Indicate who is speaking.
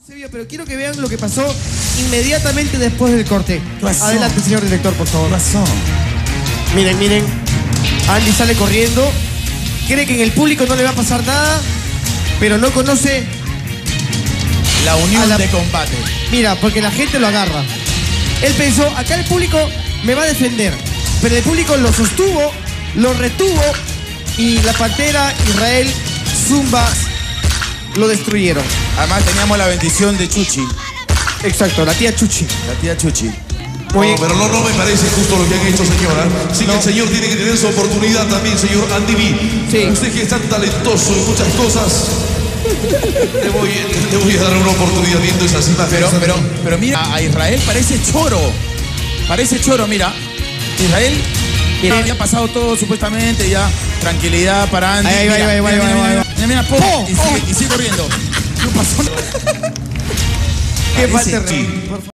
Speaker 1: Sevilla, pero quiero que vean lo que pasó inmediatamente después del corte. Adelante, señor director, por favor. Miren, miren. Andy sale corriendo. Cree que en el público no le va a pasar nada, pero no conoce
Speaker 2: la unión de combate.
Speaker 1: Mira, porque la gente lo agarra. Él pensó, acá el público me va a defender, pero el público lo sostuvo, lo retuvo y la Pantera, Israel, Zumba lo destruyeron.
Speaker 2: Además teníamos la bendición de Chuchi.
Speaker 1: Exacto, la tía Chuchi.
Speaker 2: La tía Chuchi.
Speaker 3: Muy bien. Pero no me parece justo lo que han hecho, señora. Sí que el señor tiene que tener su oportunidad también, señor Andy B.
Speaker 1: Sí.
Speaker 3: Usted que es tan talentoso en muchas cosas, le voy a dar una oportunidad viendo esas imágenes.
Speaker 2: Pero mira, a Israel parece choro. Parece choro, mira. Israel había pasado todo supuestamente, ya. Tranquilidad para Andy.
Speaker 1: Ahí va.
Speaker 2: Mira, y sigue corriendo. No pasó nada.
Speaker 1: Qué falta de respeto.